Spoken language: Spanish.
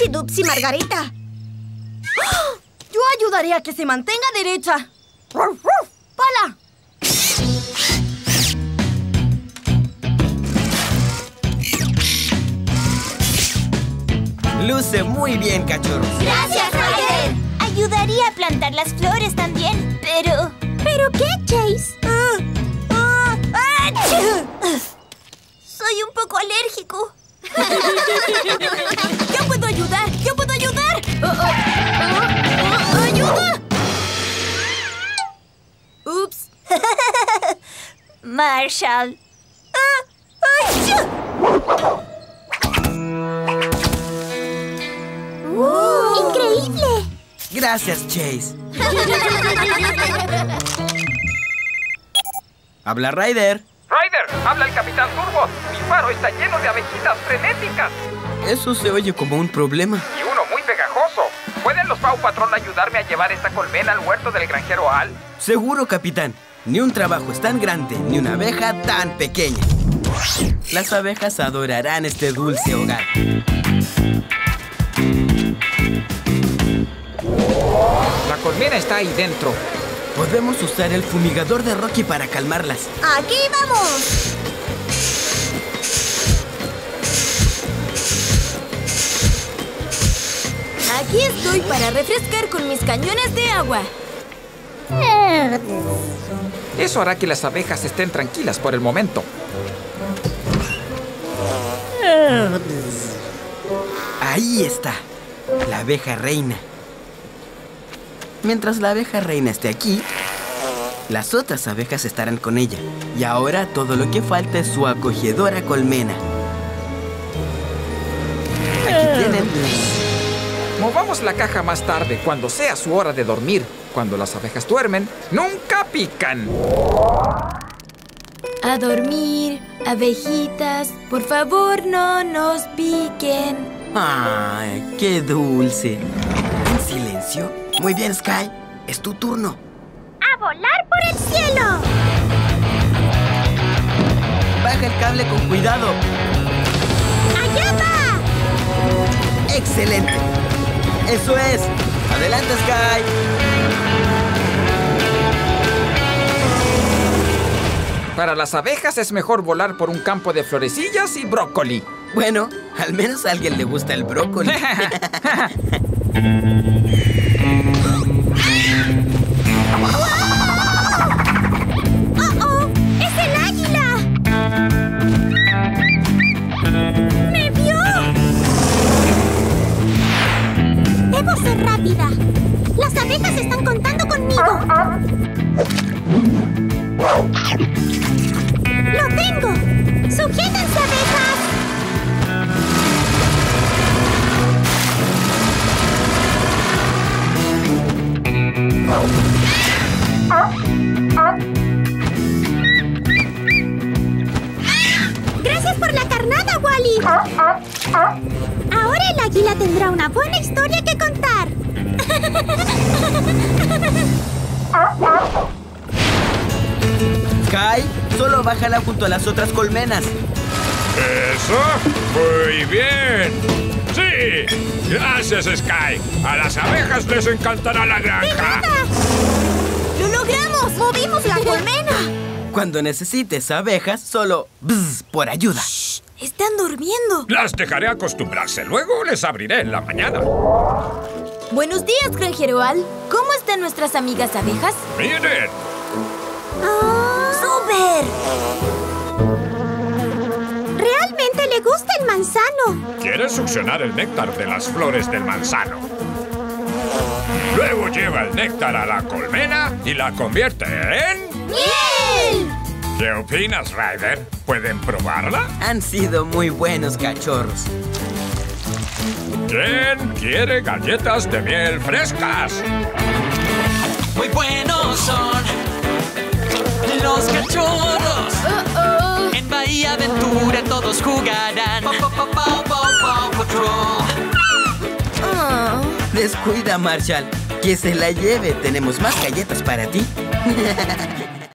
Upsi Dupsi Margarita. ¡Oh! Yo ayudaré a que se mantenga derecha. ¡Pala! Luce muy bien, cachorros. ¡Gracias, Ryder! Ayudaría a plantar las flores también, pero... ¿Pero qué, Chase? Soy un poco alérgico. ¡Yo puedo ayudar! ¡Yo puedo ayudar! ¡Ayuda! ¡Ups! Marshall. ¡Increíble! Gracias, Chase. Habla Ryder. Ryder, habla el Capitán Turbo. Mi faro está lleno de abejitas frenéticas. Eso se oye como un problema. Y uno muy pegajoso. ¿Pueden los Paw Patrol ayudarme a llevar esta colmena al huerto del granjero Al? Seguro, capitán. Ni un trabajo es tan grande, ni una abeja tan pequeña. Las abejas adorarán este dulce hogar. La colmena está ahí dentro. Podemos usar el fumigador de Rocky para calmarlas. ¡Aquí vamos! Aquí estoy para refrescar con mis cañones de agua. Eso hará que las abejas estén tranquilas por el momento. Ahí está, la abeja reina. Mientras la abeja reina esté aquí, las otras abejas estarán con ella. Y ahora todo lo que falta es su acogedora colmena. Aquí tienen. Movamos la caja más tarde, cuando sea su hora de dormir. Cuando las abejas duermen, nunca pican. A dormir, abejitas, por favor no nos piquen. ¡Ay, qué dulce! ¿En silencio? Muy bien, Sky. Es tu turno. ¡A volar por el cielo! Baja el cable con cuidado. ¡Allá va! ¡Excelente! ¡Eso es! ¡Adelante, Sky! Para las abejas es mejor volar por un campo de florecillas y brócoli. Bueno, al menos a alguien le gusta el brócoli. ¡Oh! ¡Es el águila! ¡Me vio! Debo ser rápida. Las abejas están contando conmigo. ¡Lo tengo! ¡Sujétense, abejas! ¡Gracias por la carnada, Wally! Ahora el águila tendrá una buena historia que contar. Sky, solo bájala junto a las otras colmenas. ¡Eso! ¡Muy bien! ¡Sí! ¡Gracias, Sky! ¡A las abejas les encantará la granja! ¡Lo logramos! ¡Movimos la colmena! Cuando necesites abejas, solo bzz por ayuda. Shh, están durmiendo. Las dejaré acostumbrarse. Luego les abriré en la mañana. Buenos días, granjero Al. ¿Cómo están nuestras amigas abejas? ¡Miren! ¡Súper! Realmente le gusta el manzano. Quiere succionar el néctar de las flores del manzano. Luego lleva el néctar a la colmena y la convierte en... ¡Miel! ¿Qué opinas, Ryder? ¿Pueden probarla? Han sido muy buenos cachorros. ¿Quién quiere galletas de miel frescas? Muy buenos son los cachorros. En Bahía Aventura todos jugarán. Paw Patrol. Descuida, Marshall. Que se la lleve. Tenemos más galletas para ti.